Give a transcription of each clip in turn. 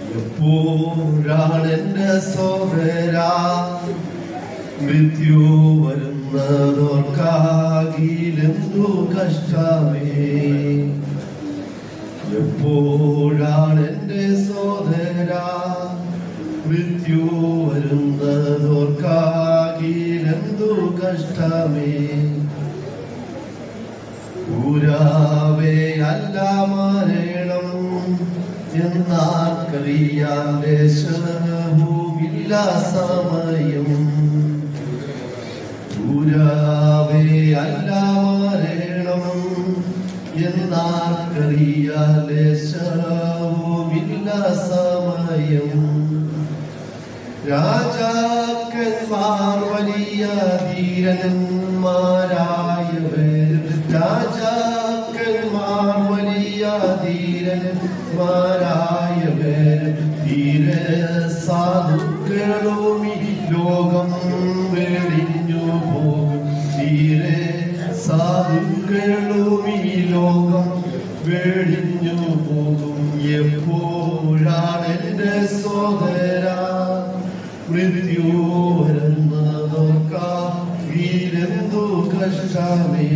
എപ്പോഴാണെന്റെ സോദരാ മൃത്യു വരുന്നതോർക്കാകിലെന്തു കഷ്ടമേ. എപ്പോഴാണെന്റെ സോദരാ മൃത്യു വരുന്നതോർക്കാകിലെന്തു കഷ്ടമേ. ൂരാവേ അല്ല മരണം എന്നാർക്കറിയാൻ ദേശവുമില്ല സമയം. ൂരാവേ അല്ല മരണം എന്നാർക്കറിയാൻ ദേശവുമില്ല സമയം. രാജാക്കന്മാർ വലിയ ധീരന്മാരായവർ, രാജാക്കന്മാർ വലിയ ധീരന്മാരായവർ, ധീര സാധുക്കളും ഈ ലോകം വെടിഞ്ഞു പോകും. ധീര സാധുക്കളും ഈ ലോകം വെടിഞ്ഞു പോകും. എപ്പോഴാണെന്റെ സോദരാ മൃത്യു വരുന്നതോർക്കാകിലെന്തു കഷ്ടമേ.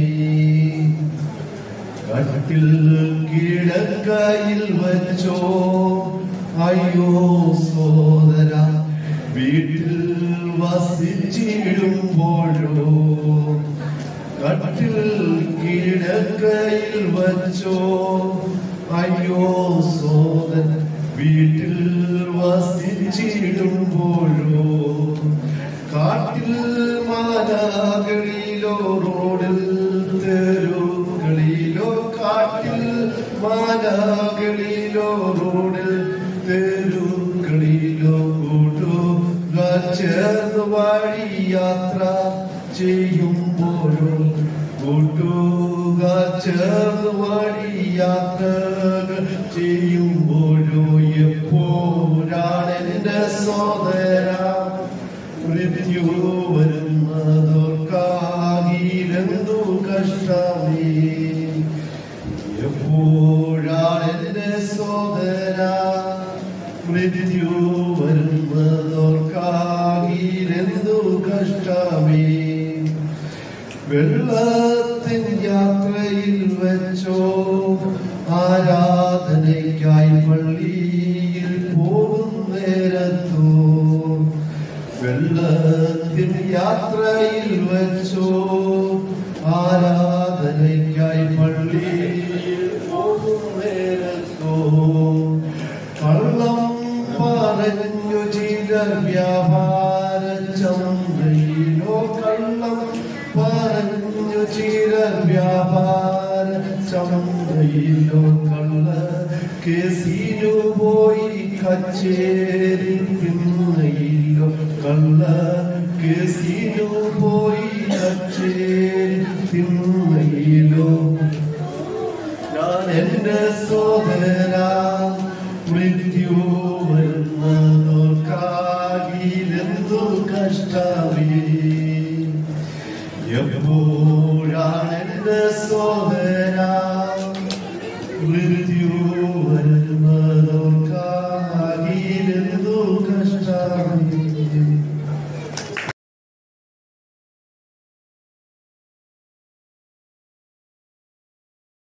കട്ടിൽ കിടക്കയിൽ വച്ചോ അയ്യോ സോദര, വീട്ടിൽ വസിച്ചിടുമ്പോഴോ. കട്ടിൽ കിടക്കയിൽ വച്ചോ അയ്യോ സോദര, വീട്ടിൽ വസിച്ചിടുമ്പോഴോ. കാട്ടിൽ മാലാകളിലോ റോഡിൽ തെരുവുകളിലോ, കാട്ടിൽ മാലാകളിലോ റോഡിൽ തെരുവുകളിലോ, കൂട്ടുകാർ ചേർന്ന് വഴി യാത്ര ചെയ്യുമ്പോഴോ. കൂട്ടുകാർ ചേർന്ന് വഴി യാത്രകൾ ചെയ്യുമ്പോഴോ. എപ്പോഴാണെന്റെ സോദരാ മൃത്യു വരുന്നതോർക്കാകിലെന്തു കഷ്ടമേ. എപ്പോഴാണെന്റെ സോദരാ മൃത്യു വരുന്നതോർക്കാകിലെന്തു കഷ്ടമേ. വെള്ളത്തിൻ യാത്രയിൽ വെച്ചോ ആരാധനയ്ക്കായി പള്ളിയിൽ പോകും നേരത്തോ. വെള്ളത്തിൻ യാത്രയിൽ വെച്ചോ ആരാധനയ്ക്കായി പള്ളിയിൽ പോകും നേരത്തോ. കള്ളം പറഞ്ഞു ചിലർ വ്യാപാര ചന്തയിലോ. കള്ളം പറഞ്ഞു ചിലർ വ്യാപാര ചന്തയിലോ. കള്ള കേസിനു പോയി കച്ചേരി തിന്നയിലോ. കള്ള കേസിനു പോയി കച്ചേരി തിന്നയിലോ. ഞാൻ എന്റെ സോദരാ മൃത്യു